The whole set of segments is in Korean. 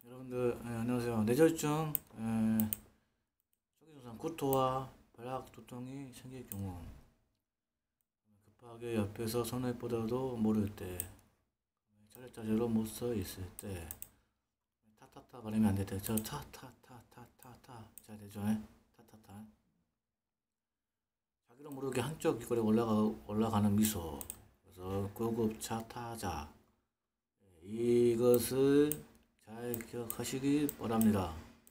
여러분들 안녕하세요. 뇌졸중 초기증상 구토와 벼락 두통이 생길 경우, 급하게 옆에서 손을 뻗어도 모를 때, 자리자리로 못 서 있을 때, 타타타 발음이 안 될 때, 저 타타타타타타 잘 되죠? 타타타. 자기도 모르게 한쪽 귀걸이 올라가는 미소. 그래서 구급차 타자. 이것을 잘 기억하시기 바랍니다.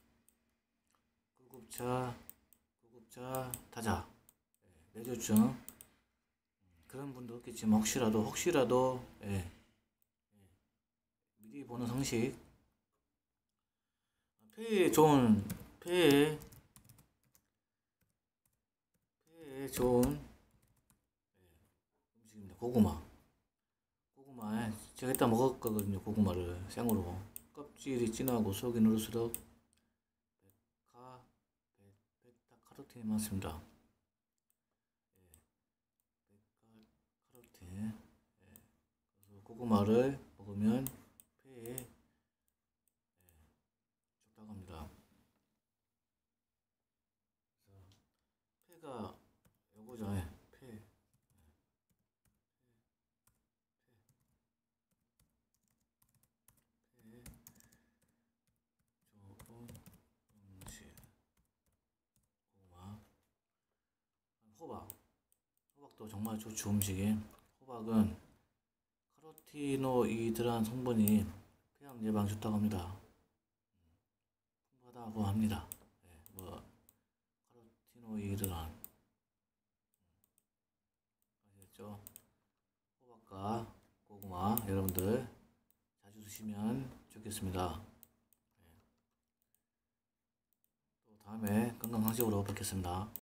구급차 타자. 뇌졸중. 그런 분도 없겠지만 혹시라도 미리 보는 상식. 폐에 좋은 음식입니다. 고구마에 제가 이따 먹었거든요. 고구마를 생으로. 껍질이 진하고 속이 누를수록 베타카로틴이 많습니다. 베타카로틴. 그래서 고구마를 먹으면 폐에 좋다고 합니다. 폐가 요거죠. 폐. 좋은 음식. 고구마. 호박도 정말 좋죠. 음식이. 호박은 카로티노이드란 성분이 폐암 예방 좋다고 합니다. 풍부하다고 합니다. 카로티노이드란 아시겠죠? 호박과 고구마 여러분들 자주 드시면 좋겠습니다. 또 다음에 건강상식으로 뵙겠습니다.